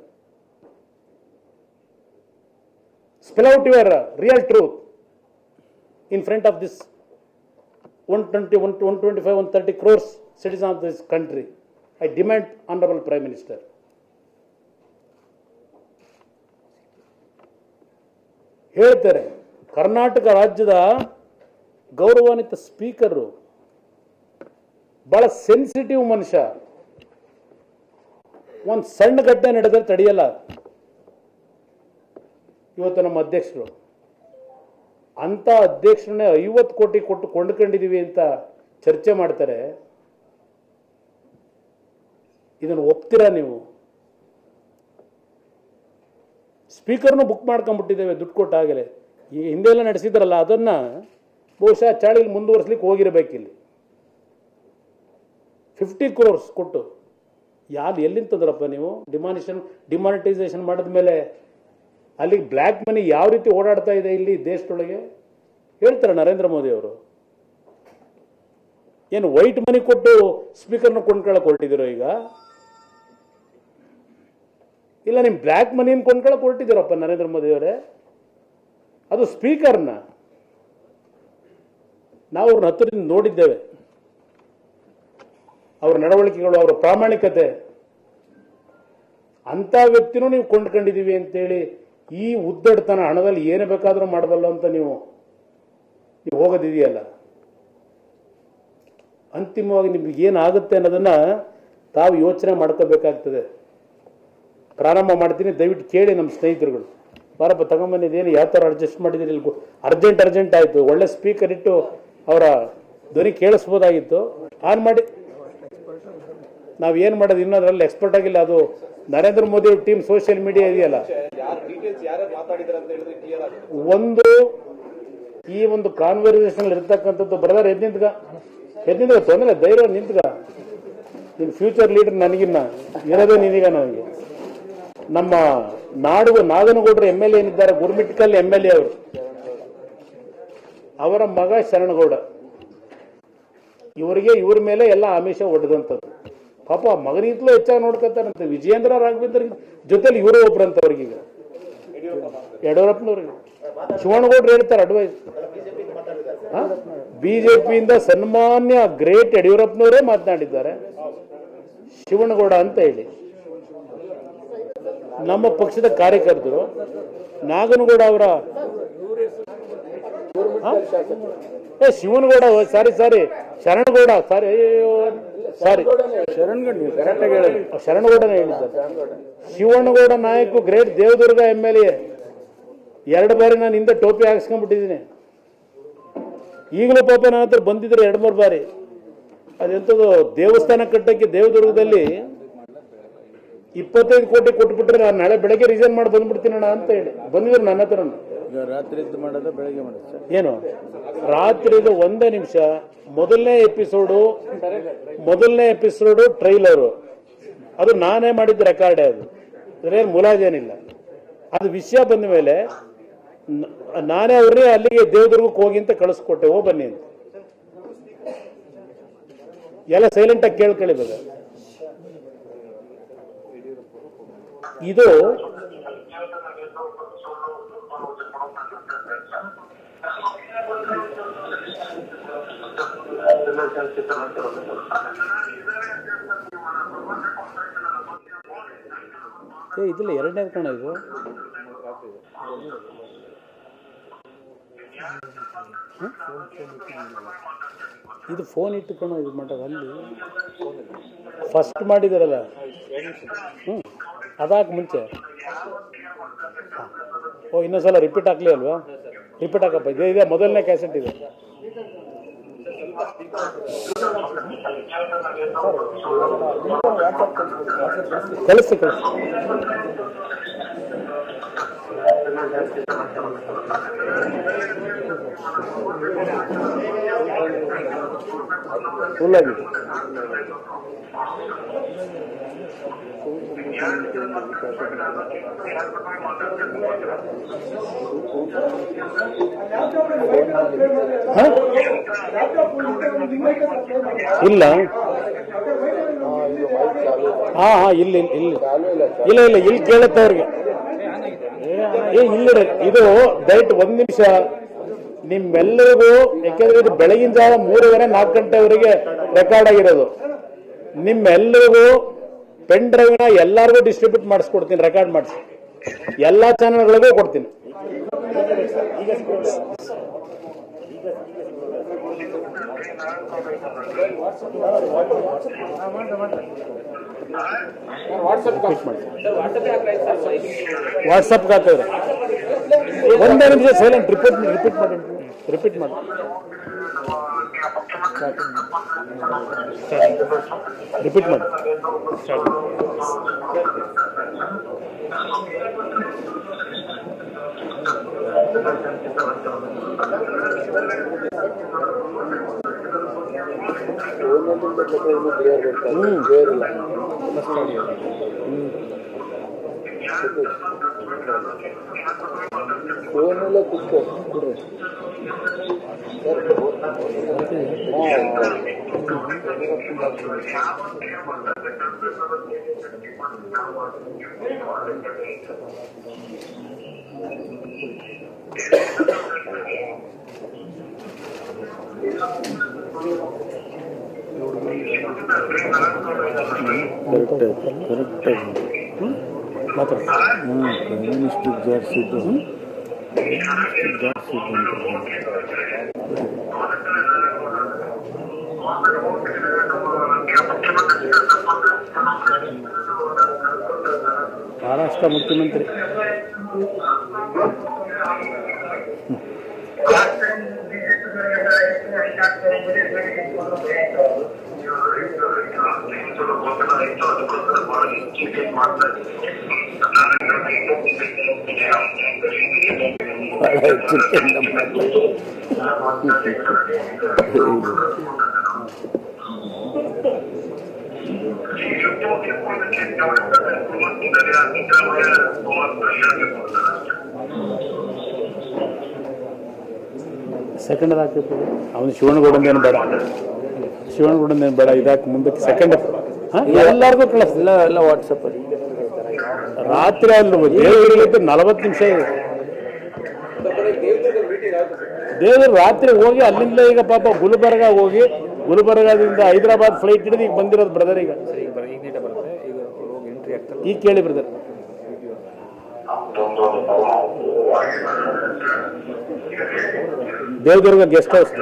Spell out your uh, real truth in front of this one twenty, one twenty-five, one thirty crores citizens of this country. I demand Honorable Prime Minister. ಹೇಳ್ತಾರೆ ಕರ್ನಾಟಕ ರಾಜ್ಯದ ಗೌರವಾನ್ವಿತ speaker ಬಹಳ sensitive ಮನುಷ್ಯ. ಒಂದು ಸಣ್ಣ ಘಟನೆ ನಡೆದ್ರೆ ತಡೆಯಲ್ಲ. ಇವತ್ತು ನಮ್ಮ ಅಧ್ಯಕ್ಷರು ಅಂತ ಅಧ್ಯಕ್ಷರನ್ನೇ ಐವತ್ತು ಕೋಟಿ ಕೊಟ್ಟು ಕೊಂಡ್ಕೊಂಡಿದೀವಿ ಅಂತ ಚರ್ಚೆ ಮಾಡ್ತಾರೆ. ಇದನ್ನು ಒಪ್ತೀರಾ ನೀವು? ಸ್ಪೀಕರ್ನು ಬುಕ್ ಮಾಡ್ಕೊಂಡ್ಬಿಟ್ಟಿದ್ದೇವೆ ದುಡ್ಡು ಕೊಟ್ಟಾಗಲೇ. ಈಗ ಹಿಂದೆಲ್ಲ ನಡೆಸಿದ್ರಲ್ಲ ಅದನ್ನ ಬಹುಶಃ ಚಾಳಿಲಿ ಮುಂದುವರಿಸ್ಲಿಕ್ಕೆ ಹೋಗಿರಬೇಕಿಲ್ಲಿ. ಫಿಫ್ಟಿ ಕ್ರೋರ್ಸ್ ಕೊಟ್ಟು ಯಾರು ಎಲ್ಲಿಂದ ತಂದ್ರಪ್ಪ ನೀವು? ಡಿಮಾನಿಷನ್ ಡಿಮಾನಿಟೈಸೇಷನ್ ಮಾಡಿದ ಮೇಲೆ ಅಲ್ಲಿಗೆ ಬ್ಲ್ಯಾಕ್ ಮನಿ ಯಾವ ರೀತಿ ಓಡಾಡ್ತಾ ಇದೆ ಇಲ್ಲಿ ದೇಶದೊಳಗೆ ಹೇಳ್ತಾರೆ ನರೇಂದ್ರ ಮೋದಿ ಅವರು. ಏನು ವೈಟ್ ಮನಿ ಕೊಟ್ಟು ಸ್ಪೀಕರ್ನ ಕೊಂಡ್ಕೊಳ್ಳಕ್ ಹೊರಟಿದ್ದೀರೋ ಈಗ? ಇಲ್ಲ ನಿಮ್ ಬ್ಲ್ಯಾಕ್ ಮನಿಯನ್ನು ಕೊಂಡ್ಕೊಳ್ಳಕ್ ಹೊರಟಿದ್ದೀರಪ್ಪ ನರೇಂದ್ರ ಮೋದಿ ಅವರೇ. ಅದು ಸ್ಪೀಕರ್ನ ನಾವು ಅವ್ರನ್ನ ಹತ್ತಿರದಿಂದ ನೋಡಿದ್ದೇವೆ. ಅವರ ನಡವಳಿಕೆಗಳು, ಅವರ ಪ್ರಾಮಾಣಿಕತೆ, ಅಂತ ವ್ಯಕ್ತಿನೂ ನೀವು ಕೊಂಡ್ಕೊಂಡಿದೀವಿ ಅಂತೇಳಿ ಈ ಉದ್ದಡತನ ಹಣದಲ್ಲಿ ಏನೇ ಬೇಕಾದ್ರೂ ಮಾಡಬಲ್ಲ ಅಂತ ನೀವು ನೀವು ಹೋಗೋದಿದೆಯಲ್ಲ, ಅಂತಿಮವಾಗಿ ನಿಮ್ಗೆ ಏನಾಗುತ್ತೆ ಅನ್ನೋದನ್ನ ತಾವು ಯೋಚನೆ ಮಾಡ್ಕೋಬೇಕಾಗ್ತದೆ. ಪ್ರಾರಂಭ ಮಾಡ್ತೀನಿ, ದಯವಿಟ್ಟು ಕೇಳಿ ನಮ್ಮ ಸ್ನೇಹಿತರುಗಳು. ಬಾರಪ್ಪ ತಗೊಂಬಂದಿದ್ದೇನು ಯಾವ ಥರ ಅಡ್ಜಸ್ಟ್ ಮಾಡಿದ್ದೀರಿ? ಇಲ್ಲಿ ಅರ್ಜೆಂಟ್ ಅರ್ಜೆಂಟ್ ಆಯಿತು. ಒಳ್ಳೆ ಸ್ಪೀಕರ್ ಇಟ್ಟು ಅವರ ಧ್ವನಿ ಕೇಳಿಸ್ಬೋದಾಗಿತ್ತು. ಆನ್ ಮಾಡಿ. ನಾವು ಏನು ಮಾಡೋದು ಇನ್ನೊಂದರಲ್ಲಿ ಎಕ್ಸ್ಪರ್ಟ್ ಆಗಿಲ್ಲ. ಅದು ನರೇಂದ್ರ ಮೋದಿ ಅವ್ರ ಟೀಮ್ ಸೋಷಿಯಲ್ ಮೀಡಿಯಾ ಇದೆಯಲ್ಲ, ಒಂದು ಈ ಒಂದು ಕಾನ್ವರ್ಸೇಷನ್ ಇರ್ತಕ್ಕಂಥದ್ದು ಬ್ರದರ್ ಎದ್ ನಿಂತ್ಗ ಎದ್ ನಿಂತ್ಗ ತೊಂದರೆ ಧೈರ್ಯ ನಿಂತ್ಗ. ನಿನ್ ಫ್ಯೂಚರ್ ಲೀಡರ್ ನನಗಿನ್ನ ಇರೋದೇ ನಿನಗ. ನನಗೆ ನಮ್ಮ ನಾಡು ನಾಗನಗೌಡರು ಎಮ್ ಎಲ್ ಎ ಏನಿದ್ದಾರೆ, ಗುರ್ಮಿಟ್ಕಲ್ ಎಮ್ ಎಲ್ ಎ ಅವರು, ಅವರ ಮಗ ಶರಣಗೌಡ, ಇವರಿಗೆ ಇವ್ರ ಮೇಲೆ ಎಲ್ಲ ಆಮಿಷ ಒಡ್ದಂಥದ್ದು. ಪಾಪ ಮಗನಿಂತಲೂ ಹೆಚ್ಚಾಗಿ ನೋಡ್ಕೊತಾರಂತೆ. ವಿಜಯೇಂದ್ರ ರಾಘವೇಂದ್ರ ಜೊತೆಲಿ ಇವರು ಒಬ್ರಂತ ಅವ್ರಿಗೀಗ ಯಡಿಯೂರಪ್ಪನವ್ರಿಗೆ. ಶಿವಣ್ಣಗೌಡರು ಹೇಳ್ತಾರೆ ಅಡ್ವೈಸ್. ಬಿಜೆಪಿಯಿಂದ ಸನ್ಮಾನ್ಯ ಗ್ರೇಟ್ ಯಡಿಯೂರಪ್ಪನವರೇ ಮಾತನಾಡಿದ್ದಾರೆ ಶಿವಣ್ಣಗೌಡ ಅಂತ ಹೇಳಿ. ನಮ್ಮ ಪಕ್ಷದ ಕಾರ್ಯಕರ್ತರು ನಾಗನಗೌಡ ಅವರ ಏ ಶಿವನಗೌಡ ಸಾರಿ ಸಾರಿ ಶರಣಗೌಡ ಸಾರಿ ಸಾರಿ ಶರಣಗೌಡನೇ ಹೇಳಿದ್ದಾರೆ. Shivanagouda Nayak great Devadurga M L A. ಎರಡು ಬಾರಿ ನಾನು ಹಿಂದೆ ಟೋಪಿ ಹಾಕ್ಸ್ಕೊಂಡ್ಬಿಟ್ಟಿದ್ದೀನಿ. ಈಗಲೂ ಪಾಪ ನನ್ನ ಹತ್ರ ಬಂದಿದ್ರೆ ಎರಡು ಮೂರು ಬಾರಿ. ಅದೆಂಥದ್ದು ದೇವಸ್ಥಾನ ಕಟ್ಟಕ್ಕೆ ದೇವದುರ್ಗದಲ್ಲಿ ಇಪ್ಪತ್ತೈದು ಕೋಟಿ ಕೊಟ್ಬಿಟ್ರೆ ನಾನು ನಾಳೆ ಬೆಳಗ್ಗೆ ರಿಸೈನ್ ಮಾಡಿ ಬಂದ್ಬಿಡ್ತೀನಣ್ಣ ಅಂತ ಹೇಳಿ ಬಂದಿದ್ರು ನನ್ನ ಹತ್ರ. ರಾತ್ರಿ ಮಾಡೋದ ಬೆಳಗ್ಗೆ ಮಾಡೋದು ಏನು ರಾತ್ರಿದು ಒಂದೇ ನಿಮಿಷ. ಮೊದಲನೇ ಎಪಿಸೋಡು ಮೊದಲನೇ ಎಪಿಸೋಡು ಟ್ರೈಲರು ಅದು ನಾನೇ ಮಾಡಿದ್ದ ರೆಕಾರ್ಡೇ. ಅದು ಅದ್ರೇನು ಮುಲಾಜೇನಿಲ್ಲ. ಅದು ವಿಷಯ ಬಂದ ಮೇಲೆ ನಾನೇ ಅವ್ರನ್ನೇ ಅಲ್ಲಿಗೆ ದೇವದುರ್ಗಕ್ಕೆ ಹೋಗಿ ಅಂತ ಕಳಿಸ್ಕೊಟ್ಟೆ. ಹೋಗಿ ಬನ್ನಿ ಅಂತ ಎಲ್ಲ ಸೈಲೆಂಟ್ ಆಗಿ ಕೇಳ್ಕೊಳ್ಳಿವಾಗ. ಇದು ಏ ಇದಿಲ್ಲ ಎರಡನೇ ಕಣ. ಇದು ಇದು ಫೋನ್ ಇಟ್ಟು ಕಣ ಇದು ಮಾಡೋದು. ಅಲ್ಲಿ ಫಸ್ಟ್ ಮಾಡಿದಾರಲ್ಲ, ಹ್ಞೂ ಅದಾಕ್ ಮುಂಚೆ. ಓ ಇನ್ನೊಂದ್ಸಲ ರಿಪೀಟ್ ಹಾಕ್ಲಿ ಅಲ್ವಾ? ರಿಪೀಟ್ ಹಾಕಪ್ಪ. ಇದೆ ಇದೆ ಮೊದಲನೇ ಕ್ಯಾಸೆಟ್ ಇದೆ. ಕಳಿಸಿ ಕಳಿಸಿ ಫುಲ್ ಆಗಿದೆ. ಇಲ್ಲ ಹಾ ಹಾ ಇಲ್ಲಿ ಇಲ್ಲಿ ಇಲ್ಲ ಇಲ್ಲ ಇಲ್ಲಿ ಕೇಳುತ್ತೆ ಅವ್ರಿಗೆ. ಏ ಇಲ್ಲ ಇದು ದಯವಿಟ್ಟು ಒಂದ್ ನಿಮಿಷ ನಿಮ್ಮೆಲ್ಲರಿಗೂ, ಯಾಕೆಂದ್ರೆ ಇದು ಬೆಳಗಿನ ಜಾವ ಮೂರುವರೆ ನಾಲ್ಕು ಗಂಟೆವರೆಗೆ ರೆಕಾರ್ಡ್ ಆಗಿರೋದು. ನಿಮ್ಮೆಲ್ಲರಿಗೂ ಪೆನ್ ಡ್ರೈವ್ನ ಎಲ್ಲರಿಗೂ ಡಿಸ್ಟ್ರಿಬ್ಯೂಟ್ ಮಾಡಿಸ್ಕೊಡ್ತೀನಿ, ರೆಕಾರ್ಡ್ ಮಾಡಿಸಿ ಎಲ್ಲಾ ಚಾನೆಲ್ಗಳಿಗೂ ಕೊಡ್ತೀನಿ. ವಾಟ್ಸಪ್ಗೆ ಹಾಕಿದ್ರೆ ಒಂದೇ ನಿಮಿಷ ಸೈಲೆಂಟ್ ರಿಪೀಟ್ ರಿಪೀಟ್ ಮಾಡಿ ರಿಪೀಟ್ ಮಾಡಿ ರಿಪೀಟ್ ಮಾಡಿ ಫೋನೆಲ್ಲ ಕುತ್ಕೋ ಮಾತಾಡ ಕಮ್ಯುನಿಸ್ಟ್ ಜಾರಿಸಿದ್ದು ಜಾರಿಸಿದ್ದು ಮಹಾರಾಷ್ಟ್ರ ಮುಖ್ಯಮಂತ್ರಿ ಸೆಕೆಂಡ್ ಹಾಕಿತ್ತು ಅವನು ಶಿವನಗೌಡಂದೇನು ಬೇಡ, ಶಿವನಗೌಡಂದೇನು ಬೇಡ, ಇದಾಕಿ ಮುಂದಕ್ಕೆ ಸೆಕೆಂಡ್ ಎಲ್ಲರಿಗೂ ಕಳಿಸ್ತಿಲ್ಲ ಎಲ್ಲ ವಾಟ್ಸಪ್ ಅಲ್ಲಿ ರಾತ್ರಿ ಅಲ್ಲಿ ದೇವರಿಗೆ ನಲವತ್ತು ನಿಮಿಷ ಇದೆ. ದೇವರು ರಾತ್ರಿ ಹೋಗಿ ಅಲ್ಲಿಂದ ಈಗ ಪಾಪ ಗುಲ್ಬರ್ಗ ಹೋಗಿ ಗುಲ್ಬರ್ಗದಿಂದ ಹೈದರಾಬಾದ್ ಫ್ಲೈಟ್ ಹಿಡಿದು ಈಗ ಬಂದಿರೋದು ಬ್ರದರ್. ಈಗ ಈಗ ಕೇಳಿ ಬ್ರದರ್, ದೇವದುರ್ಗ ಗೆಸ್ಟ್ ಹೌಸ್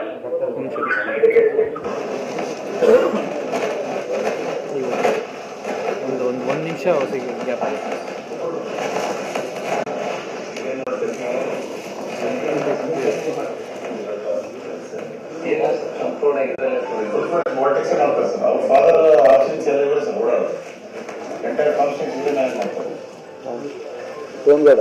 ಒಂದು ಒಂದು ಒಂದು ನಿಮಿಷ ಗ್ಯಾಪ್ ಆಗುತ್ತೆ. ಫೋನ್ಬೇಡ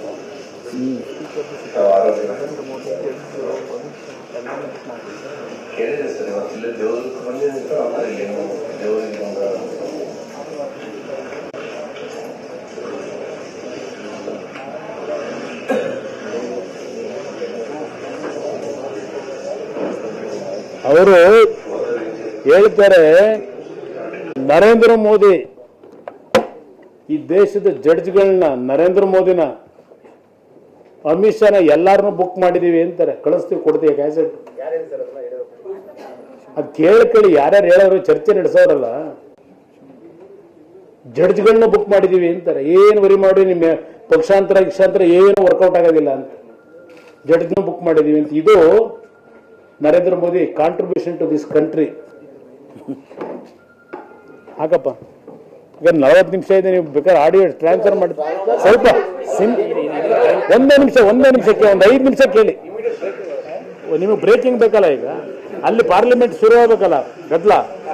ಕೇಳಿದೆ ಸರ್, ಇವತ್ತಿಲ್ಲ ದೇವರಿಗೆ ಬಂದಿದ್ದು ದೇವರಿಗೆ ಒಂದು ಅವರು ಹೇಳ್ತಾರೆ ನರೇಂದ್ರ ಮೋದಿ ಈ ದೇಶದ ಜಡ್ಜ್ಗಳನ್ನ, ನರೇಂದ್ರ ಮೋದಿನ, ಅಮಿತ್ ಶಾನ ಎಲ್ಲಾರನ್ನೂ ಬುಕ್ ಮಾಡಿದೀವಿ ಅಂತಾರೆ. ಕಳಿಸ್ತೀವಿ, ಕೊಡ್ತೀವಿ ಕ್ಯಾಸೆಟ್. ಅದ್ ಕೇಳಿ ಕೇಳಿ ಯಾರ್ಯಾರು ಹೇಳೋರು, ಚರ್ಚೆ ನಡೆಸೋರಲ್ಲ, ಜಡ್ಜ್ಗಳನ್ನ ಬುಕ್ ಮಾಡಿದೀವಿ ಅಂತಾರೆ. ಏನು ವರಿ ಮಾಡಿ ನಿಮ್ಮ ಪಕ್ಷಾಂತರ ಗಿಕ್ಷಾಂತರ ಏನು ವರ್ಕೌಟ್ ಆಗೋದಿಲ್ಲ ಅಂತ, ಜಡ್ಜ್ನ ಬುಕ್ ಮಾಡಿದೀವಿ ಅಂತ. ಇದು Narendra Modi contribution to this country. ಹಾಕಪ್ಪ, ಈಗ ನಲವತ್ತು ನಿಮಿಷ ಇದೆ, ನೀವು ಬೇಕಾದ್ರೆ ಆಡಿಯೋ ಟ್ರಾನ್ಸ್ಫರ್ ಮಾಡಿ ಸ್ವಲ್ಪ ಸಿಮ್ ಒಂದೇ ನಿಮಿಷ ಒಂದೇ ನಿಮಿಷಕ್ಕೆ ಒಂದು ಐದು ನಿಮಿಷ ಕೇಳಿ. ನಿಮಗೆ ಬ್ರೇಕಿಂಗ್ ಬೇಕಲ್ಲ ಈಗ. ಅಲ್ಲಿ ಪಾರ್ಲಿಮೆಂಟ್ ಶುರು ಆಗಬೇಕಲ್ಲ ಗದ್ದಲ.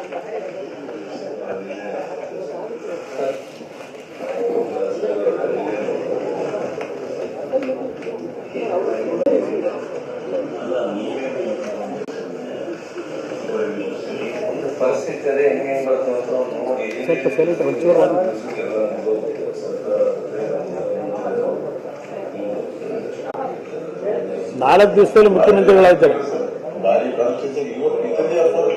ಪರಿಸ್ಥಿತಿ ಅದೇ ಹೆಂಗೆ ಹೆಂಗೆ ಬರ್ತದೆ ಅಂತ ನೋಡಿ ಸ್ವಲ್ಪ ಸೈಲೆಂಟ್ ಒಂಚೂರು ನಾಲ್ಕು ದಿವಸದಲ್ಲಿ ಮುಖ್ಯಮಂತ್ರಿಗಳಾಯ್ತಾರೆ. ಭಾರಿ ಪರಿಸ್ಥಿತಿ ಇವತ್ತು ಇತನೇ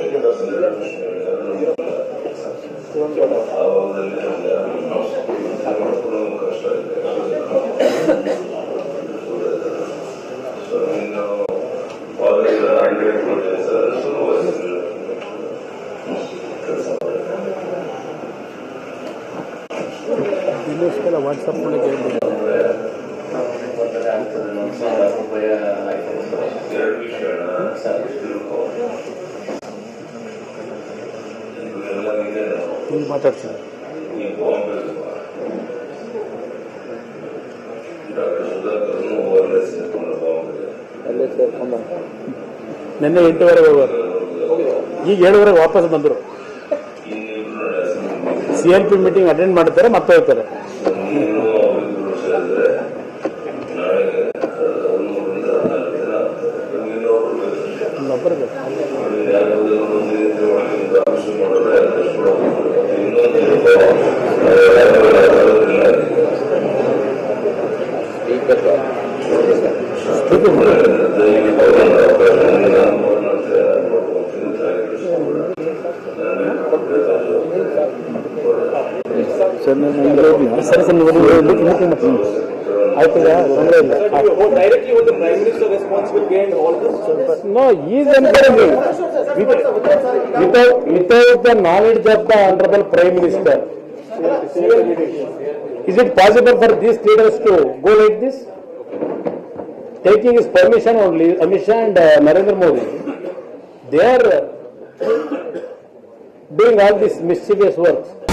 ಕಷ್ಟ ಇದೆ. ಇನ್ನೊಂದ್ಸಲ ವಾಟ್ಸಪ್ ಮಾಡಿ ಕೇಳ್ಬೋದು. ಎರಡು ವಿಷಯ ಇಲ್ಲಿ ಮಾತಾಡ್ತೀನಿ. ಈ ಬಾಂಬೆ ಡಾಕ್ಟರ್ ಸುಧಾಕರ್ನು ಓವರ್ಲೆಸ್ ಬಾಂಬೆ ಅಲ್ಲೇ ಸೇರ್ಕೊಂಡ ನಿನ್ನೆ ಎಂಟುವರೆಗೆ ಹೋಗೋರು, ಈಗ ಏಳುವರೆಗೆ ವಾಪಸ್ ಬಂದರು. C L P meeting attend ಮಾಡ್ತಾರೆ, ಮತ್ತೆ ಹೋಗ್ತಾರೆ. ಒಬ್ಬರಿಗೆ ಸರಿ ಸರ್ ನೀವು ಆಯ್ತಲ್ಲ, ತೊಂದರೆ ಇಲ್ಲ. No is encouraging without without the knowledge of the honorable Prime Minister. Is it possible for these leaders to go like this? Taking his permission only, Amit Shah and uh, Narendra Modi, they are uh, doing all these mischievous works.